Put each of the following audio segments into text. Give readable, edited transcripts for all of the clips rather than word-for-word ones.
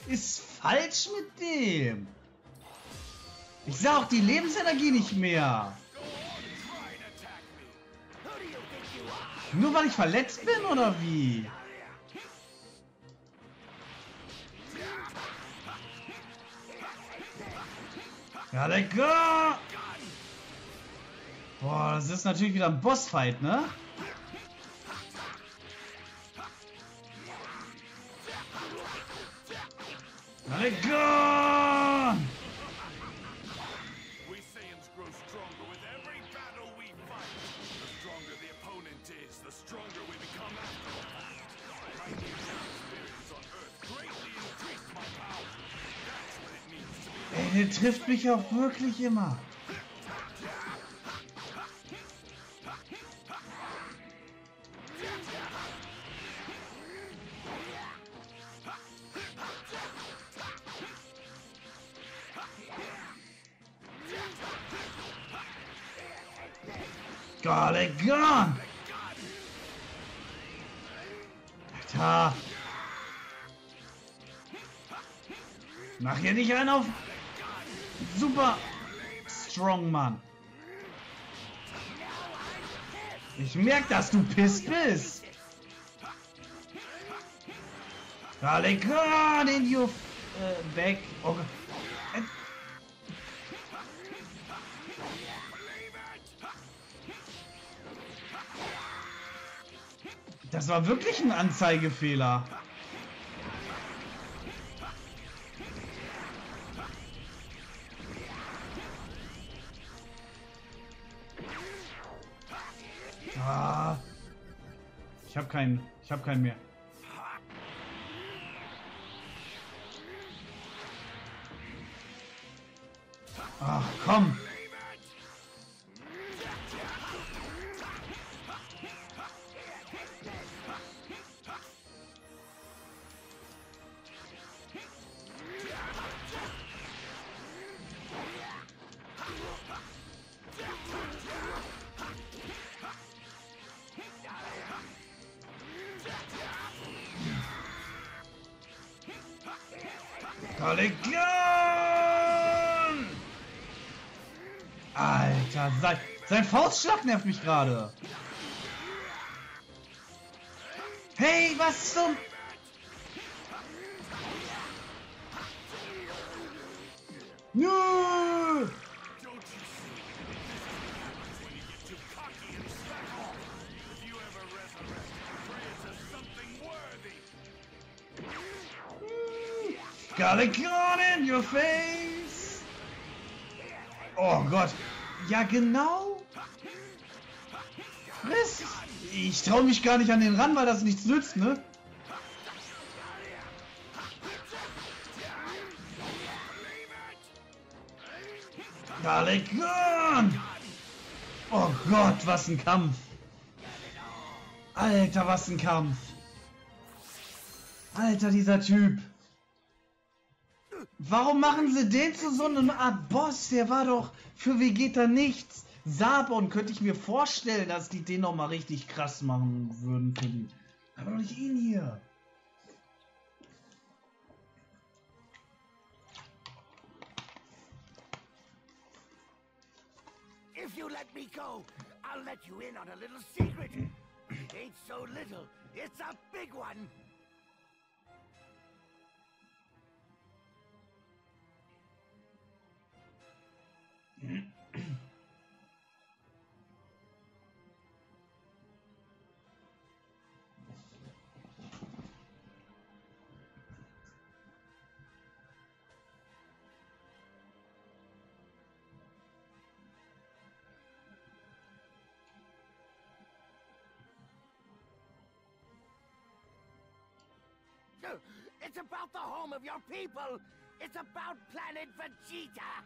ist falsch mit dem? Ich sah auch die Lebensenergie nicht mehr. Nur weil ich verletzt bin, oder wie? Ja, lecker! Boah, das ist natürlich wieder ein Bossfight, ne? Ja, lecker! Ey, der trifft mich auch wirklich immer. Golly gone! Alter! Mach hier nicht einen auf super strong, Mann. Ich merke, dass du pisst bist. Golly gone in your back. Oh Gott. Das war wirklich ein Anzeigefehler. Ah, ich habe keinen mehr. Ach, komm. Collegion! Alter, sein Faustschlag nervt mich gerade. Hey, was zum... Nö! Collegion in your face! Oh Gott! Ja, genau! Friss! Ich traue mich gar nicht an den ran, weil das nichts nützt, ne? Collegion! Oh Gott, was ein Kampf! Alter, was ein Kampf! Alter, dieser Typ! Warum machen sie den zu so einem Art Boss? Der war doch für Vegeta nichts. Sabon könnte ich mir vorstellen, dass die den noch mal richtig krass machen würden für die. Aber doch nicht ihn hier. If you let me go, I'll let you in on a little secret. It ain't so little, it's a big one. It's about the home of your people. It's about Planet Vegeta.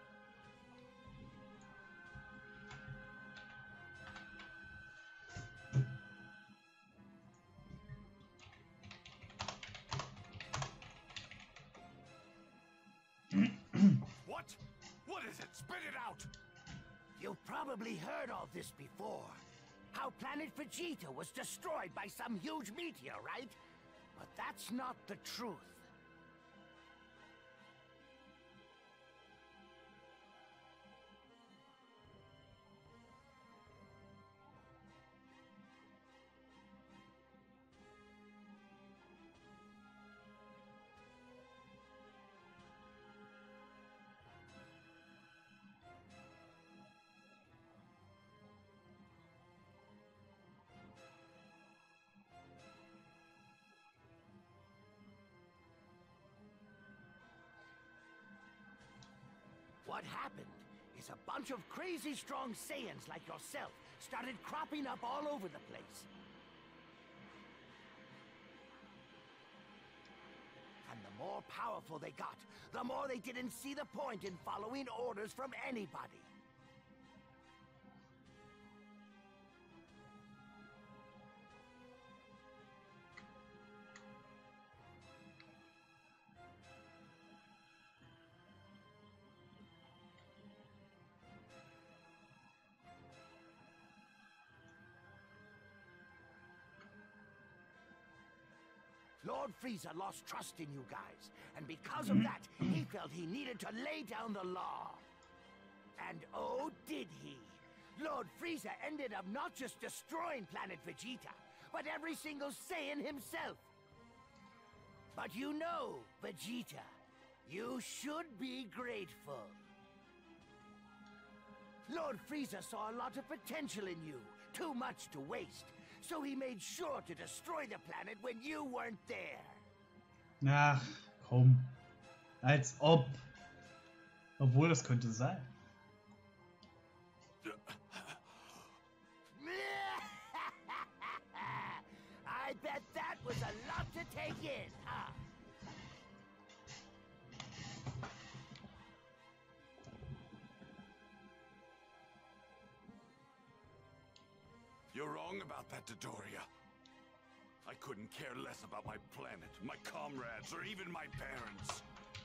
What? What is it? Spit it out! You've probably heard all this before. How Planet Vegeta was destroyed by some huge meteor, right? But that's not the truth. What happened is a bunch of crazy strong Saiyans like yourself started cropping up all over the place. And the more powerful they got, the more they didn't see the point in following orders from anybody. Lord Frieza lost trust in you guys, and because of that, he felt he needed to lay down the law. And oh, did he! Lord Frieza ended up not just destroying Planet Vegeta, but every single Saiyan himself. But you know, Vegeta, you should be grateful. Lord Frieza saw a lot of potential in you, too much to waste. So he made sure to destroy the planet when you weren't there. Ach, komm. Als ob. Obwohl, das könnte sein. I bet that was a lot to take in, huh? You're wrong about that, Dodoria. I couldn't care less about my planet, my comrades, or even my parents.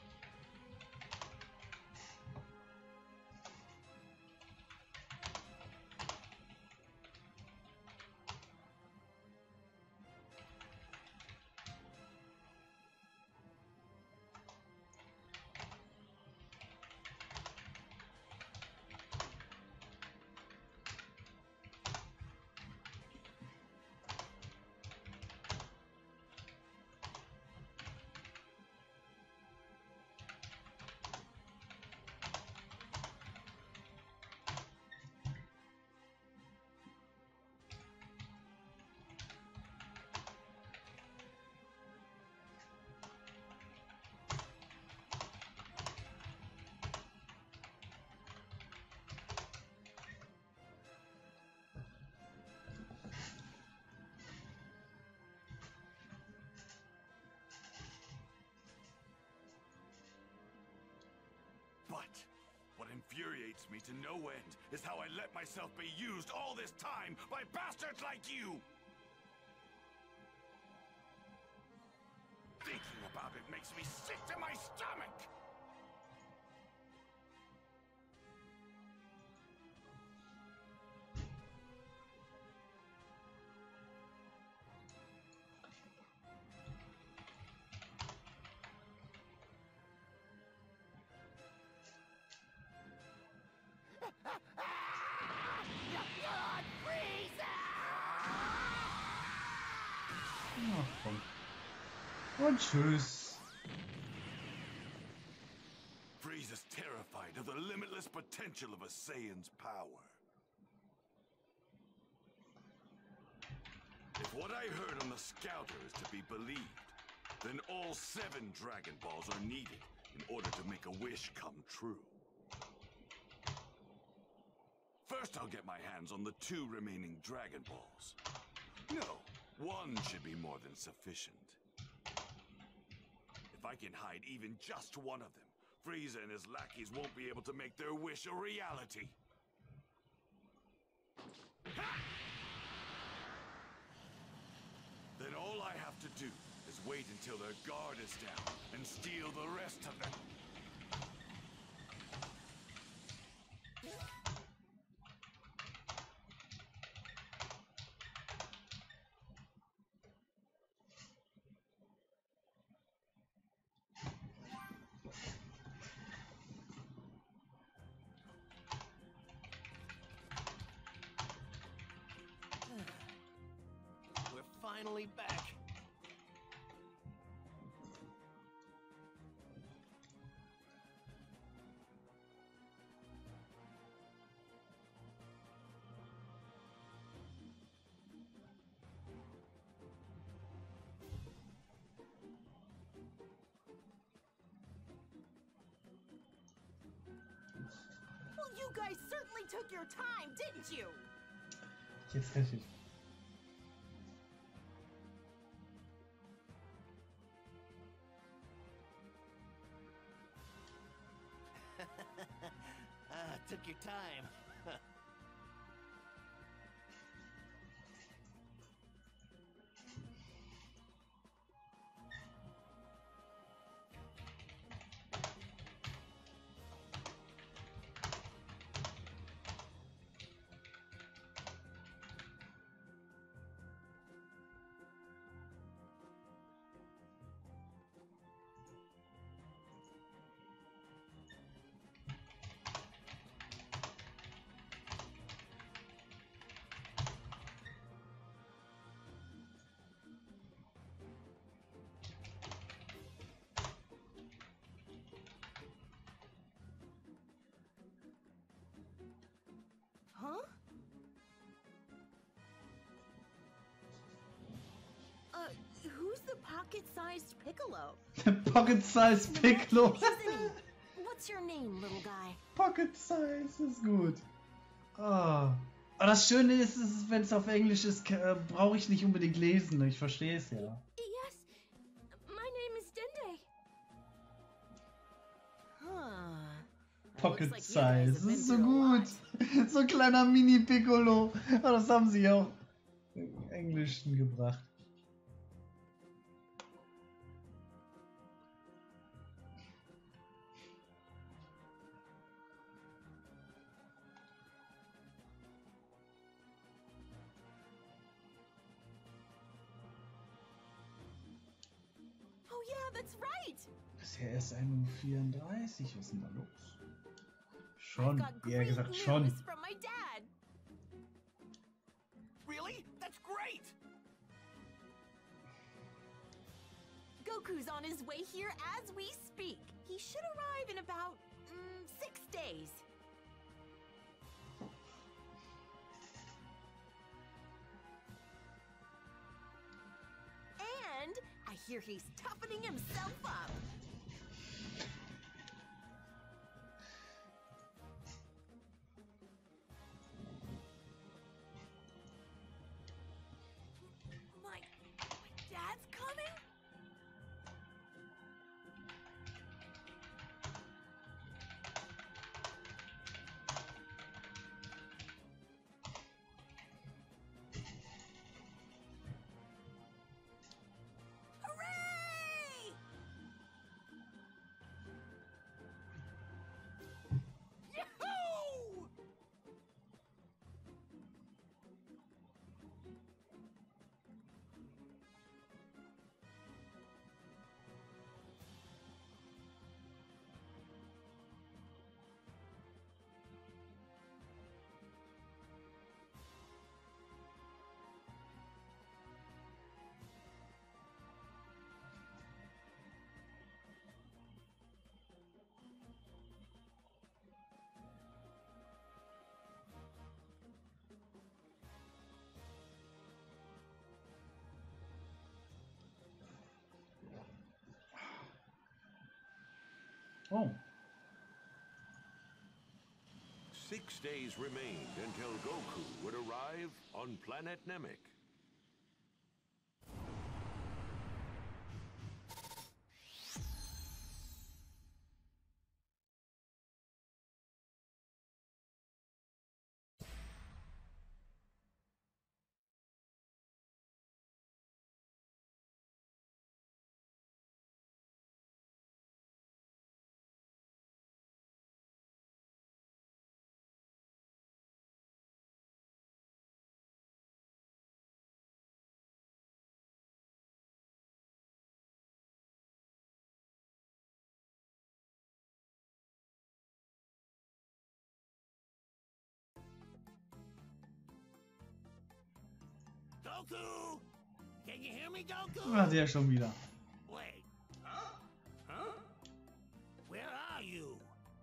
But what infuriates me to no end is how I let myself be used all this time by bastards like you! Thinking about it makes me sick to my stomach! Lord Frieza! Ach, komm. Und tschüss. Frieza's terrified of the limitless potential of a Saiyan's power. If what I heard on the Scouter is to be believed, then all 7 Dragon Balls are needed in order to make a wish come true. First, I'll get my hands on the 2 remaining Dragon Balls. No, 1 should be more than sufficient. If I can hide even just one of them, Frieza and his lackeys won't be able to make their wish a reality. Then all I have to do is wait until their guard is down and steal the rest of them. We're finally back. guys certainly took your time, didn't you? Jetzt richtig. Took your time. Huh? Who's the pocket-sized Piccolo? Pocket-sized Piccolo. Isn't he? What's your name, little guy? Pocket-size ist gut. Ah. Aber das Schöne ist, wenn es auf Englisch ist, brauche ich nicht unbedingt lesen. Ich verstehe es ja. Yes, my name is Dende. Huh. Pocket-size. Das ist so gut. So ein kleiner Mini-Piccolo. Aber das haben sie ja auch im Englischen gebracht. Oh yeah, that's right. Ist ja erst 1:34 Uhr. Was ist denn da los? I've Schon. got Eher great gesagt news schon. from my dad. Really? That's great! Goku's on his way here as we speak. He should arrive in about 6 days. And I hear he's toughening himself up. My dad's coming? Hooray! Yahoo! Oh. 6 days remained until Goku would arrive on planet Namek. Goku! Can you hear me, Goku? Ah, der schon wieder. Wait. Huh? Huh? Where are you?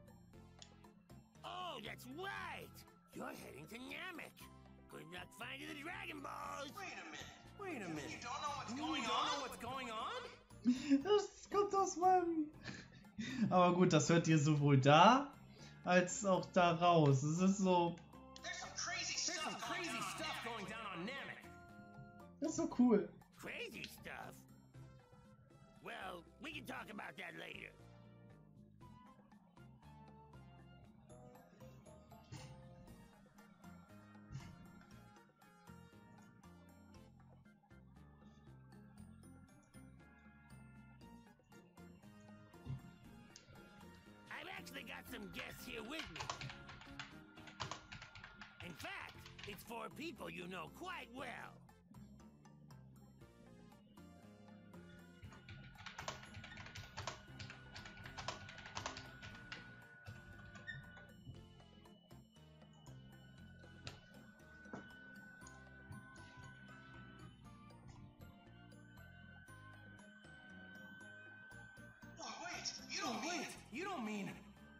Oh, that's right! You're heading to Namek. Good luck finding the Dragon Balls! Wait a minute. You don't know what's going on? Don't know what's going on? Das kommt aus meinem... Aber gut, das hört ihr sowohl da als auch da raus. Es ist so. There's some crazy stuff going down on Namek. Das ist so cool. Crazy stuff? Well, we can talk about that later. I've actually got some guests here with me. In fact, it's 4 people you know quite well. Wait, you don't mean...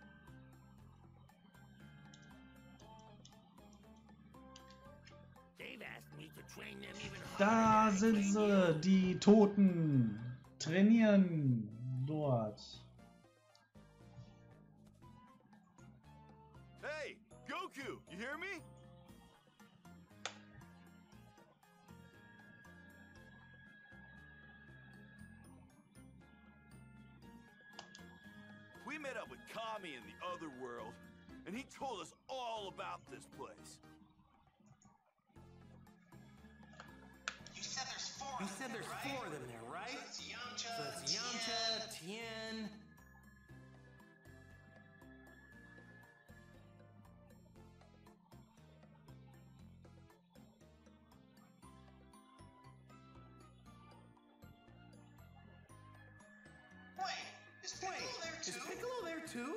They've asked me to train them even Da harder than I sind trained sie, you. die Toten. Trainieren dort. Hey, Goku, you hear me? We met up with Kami in the other world, and he told us all about this place. You said there's 4 of them there, right? So it's Yamcha, Tien... Wait, is Piccolo there too?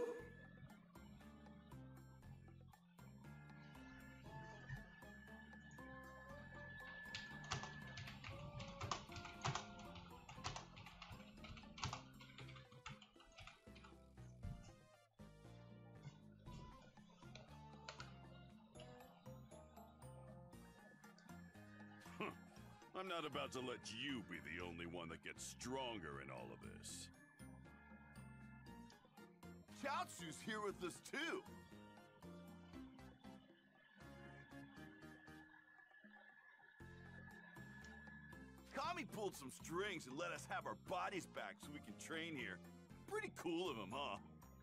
I'm not about to let you be the only one that gets stronger in all of this. Chaozu's here with us too. Kami pulled some strings and let us have our bodies back so we can train here. Pretty cool of him, huh?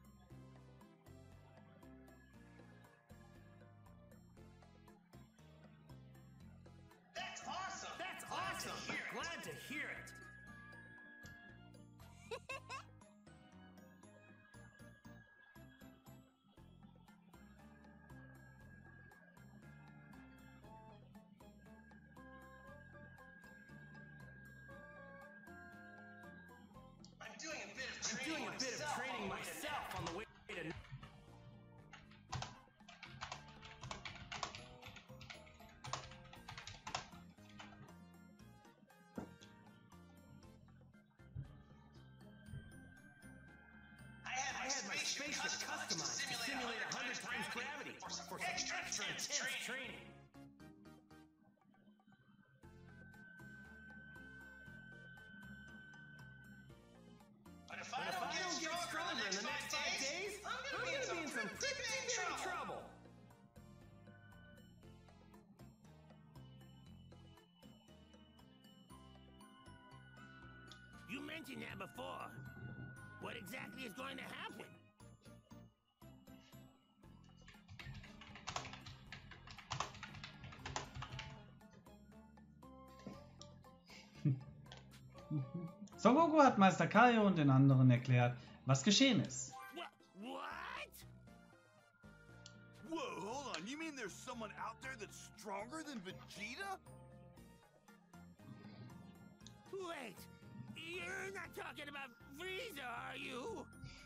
That's awesome! Glad to hear it! I'm doing a bit of training myself on the way to... I had my spaceship customized to simulate 100 times gravity for some extra intense training. But if I don't get stronger in the next 5 days, I'm gonna be in some pretty big trouble. You mentioned that before. What exactly is going to happen? Son Goku hat Meister Kaio und den anderen erklärt, was geschehen ist. What? Whoa, hold on. You mean there's someone out there that's stronger than Vegeta? Wait, you're not talking about Frieza, are you?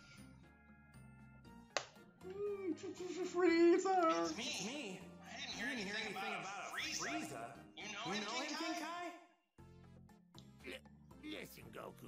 Freezer! It's me. I didn't hear anything about Frieza. You know anything, Kai? Listen, Goku.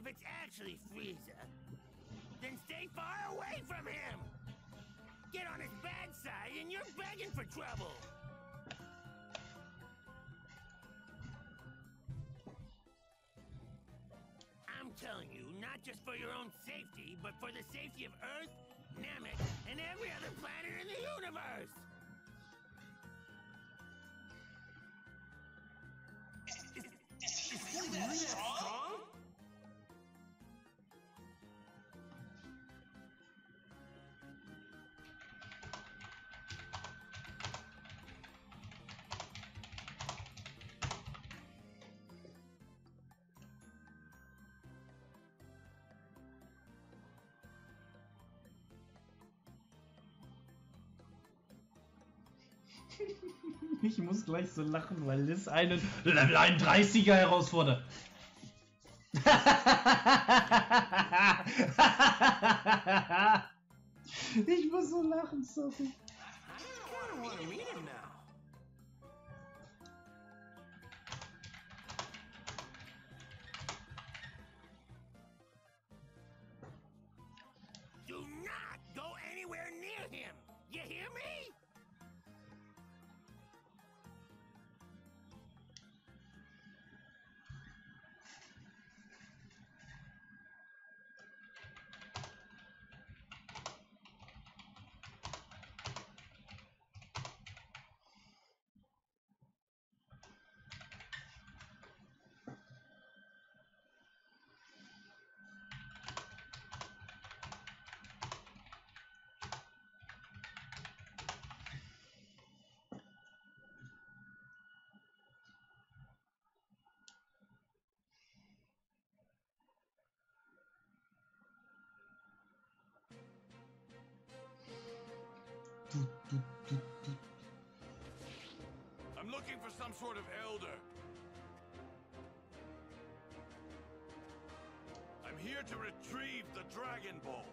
if it's actually Frieza, then stay far away from him. Get on his bad side and you're begging for trouble. I'm telling you, not just for your own safety, but for the safety of Earth, Namek, and every other planet in the universe. Is he really that strong? Ich muss gleich so lachen, weil Liz einen Level 31er herausfordert. Ich muss so lachen, sorry. I don't want to meet him now. Do not go anywhere near him. You hear me? I'm looking for some sort of elder. I'm here to retrieve the Dragon Ball.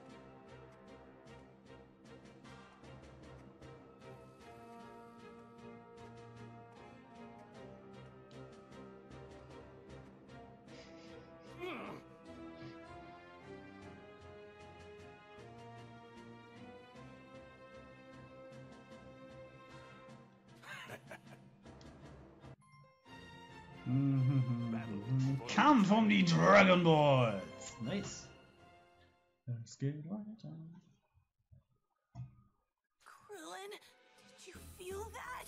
Kampf um die Dragon Balls! Nice. Es geht weiter. Krillin, did you feel that?